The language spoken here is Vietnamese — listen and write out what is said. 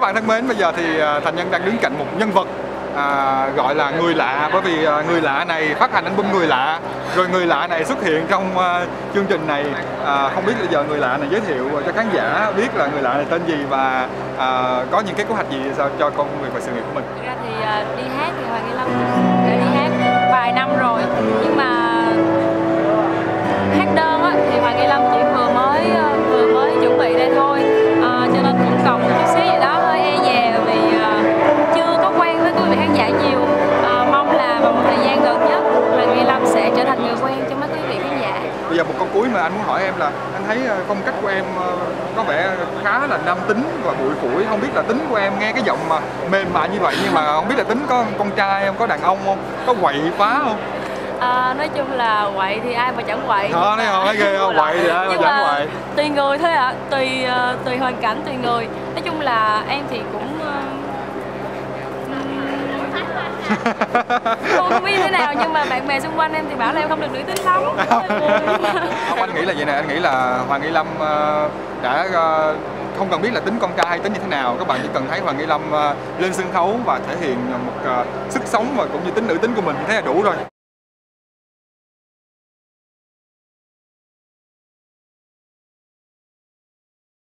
bạn thân mến, bây giờ thì Thành Nhân đang đứng cạnh một nhân vật gọi là người lạ, bởi vì người lạ này phát hành album Người Lạ, rồi người lạ này xuất hiện trong chương trình này. Không biết bây giờ người lạ này giới thiệu cho khán giả biết là người lạ này tên gì và có những cái kế hoạch gì sao cho công việc và sự nghiệp của mình. Thực ra thì đi hát thì Hoàng Nghi Lâm đã đi hát vài năm rồi, nhưng mà hát đơn á, thì Hoàng Nghi Lâm chỉ vừa mới chuẩn bị đây thôi, cho nên cũng còn một chút xíu gì đó hơi e dè vì chưa có quen với quý vị khán giả nhiều. Mong là vào một thời gian gần nhất Hoàng Nghi Lâm sẽ trở thành người quen cho mấy quý vị khán giả. Bây giờ một câu cuối mà anh muốn hỏi em là anh thấy phong cách của em có vẻ khá là nam tính và bụi phủi, không biết là tính của em nghe cái giọng mà mềm mại như vậy, nhưng mà không biết là tính có con trai em, có đàn ông không, có quậy phá không? Nói chung là quậy thì ai mà chẳng quậy. Đó, thấy ghê không? Quậy thì ai mà chẳng quậy. Tùy người thôi ạ, tùy hoàn cảnh, tùy người. Nói chung là em thì cũng không biết thế nào, nhưng mà bạn bè xung quanh em thì bảo là em không được nữ tính lắm. Anh nghĩ là vậy nè, anh nghĩ là Hoàng Nghi Lâm đã không cần biết là tính con trai hay tính như thế nào, các bạn chỉ cần thấy Hoàng Nghi Lâm lên sân khấu và thể hiện một sức sống và cũng như tính nữ tính của mình thì thế là đủ rồi.